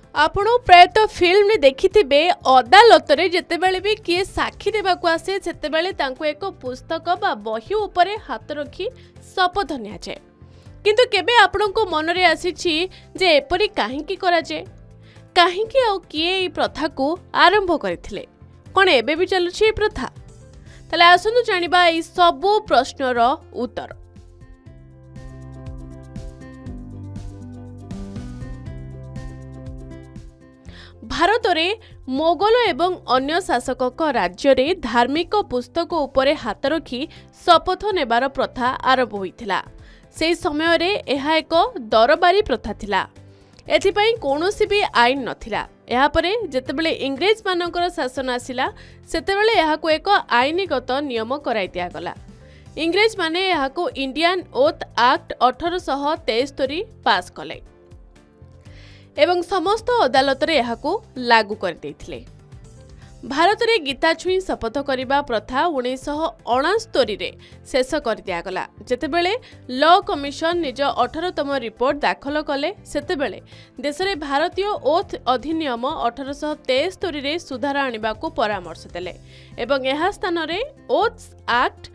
आपण प्रायतः फिल्म देखिथिबे अदालत रे जेतेबेले भी किए साक्षी देबाकू आसे सेतेबेले तांको एक पुस्तक बा बही उपरे हाथ रखी शपथ निया जाए किंतु केबे आपनको मन रे आसीछि जे एपरि काहेकि करा जाए काहेकि आ किए ई प्रथा को आरंभ करथिले कोन एबे भी चलुछि ई प्रथा तले आसनु जानिबा ई सब प्रश्नर उत्तर। भारत में मोगल एवं अन्य शासक राज्य में धार्मिक पुस्तक उपरे हाथ रखी शपथ नेबार प्रथा आरंभ होइथिला। से समय रे एहा एक दरबारी प्रथा थिला। एथिपई कोनोसी भी आईन नथिला। एहा परे जेतेबेले इंग्रेज मानकर शासन आसिला सेतेबेले एहाको एक आईनगत नियम कराइ दिया गला। इंग्रेज माने एहाको इंडियन ओथ एक्ट 1873 पास कले एवं समस्त अदालत रे एहाको लागू कर देथिले। भारत रे गीता छुई शपथ करिबा प्रथा 1969 रे शेष कर दिया गला। जेतेबेले लॉ कमिशन निज 18तम रिपोर्ट दाखल कले सेतेबेले देश रे भारतीय ओथ अधिनियम 1873 रे सुधार आनिबा को परामर्श देले एवं एहा स्थान रे ओथ एक्ट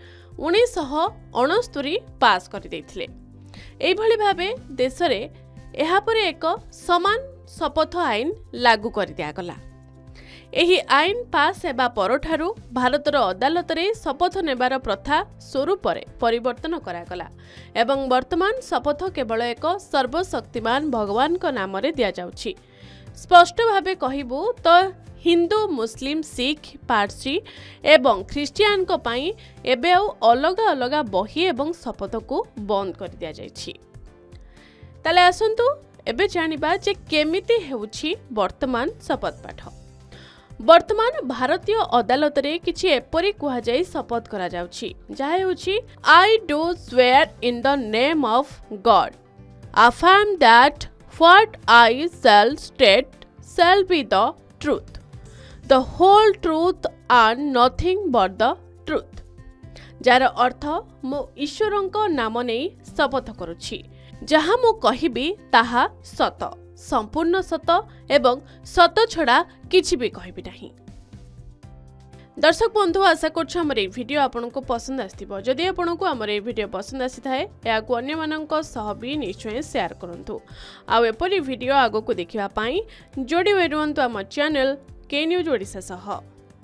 1969 पास कर देथिले। एई भली भाबे देश रे एहा पर एक समान शपथ आईन लागू कर दिया गला। एही आईन पास हेबा परठारु भारतर अदालत रे शपथ नेबार प्रथा स्वरूप परिवर्तन करागला एवं वर्तमान शपथ केवल एक सर्वशक्तिमान भगवान का नाम रे दिया जाउछि। स्पष्ट भाबे कहिबु तो हिंदू मुस्लिम सिख पारसी एवं ख्रिस्टियान को पई एबे अलग अलग बही एवं शपथ को बंद कर दिया जाइछि। ताले आसंतु एबे जानिबा जे केमिति हेउछि वर्तमान शपथ पाठ। वर्तमान भारतीय अदालत रे किछि एपरि कुहा जाई शपथ करा जाउछि जा हेउछि I do swear in the name of God affirm that what I shall state shall be the truth the whole truth and nothing but the truth. जार अर्थ मो ईश्वरंको नाम नै शपथ करूछि जहाँ मु कहिबी ताहा सत संपूर्ण सत एवं सत छड़ा किछि भी कहिबी नहीं। दर्शक बंधु आशा करछु हमर ए वीडियो आपनको पसंद आस्थिबो। जदि आपनको हमर ए वीडियो पसंद आसी थाए याकु अन्य माननक सह भी निश्चय शेयर करंतु। आ एपरि वीडियो आगो को देखिबा पई जोडी वेरुंतु हम चैनल के न्यूज ओडिसा सह।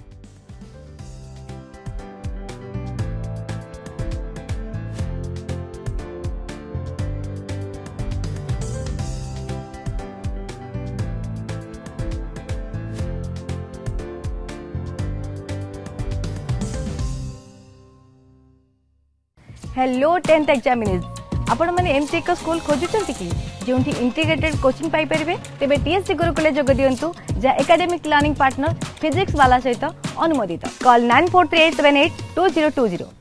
हेलो 10th एग्जामिनीज आपण माने एमसी एक स्कूल खोजुचंती कि जोंठी इंटीग्रेटेड कोचिंग पाई परिबे तेबे टीएससी गुरुकुले जोग दियंतु जा एकेडमिक लर्निंग पार्टनर फिजिक्स वाला सहित अनुमोदित। कॉल 9438782020।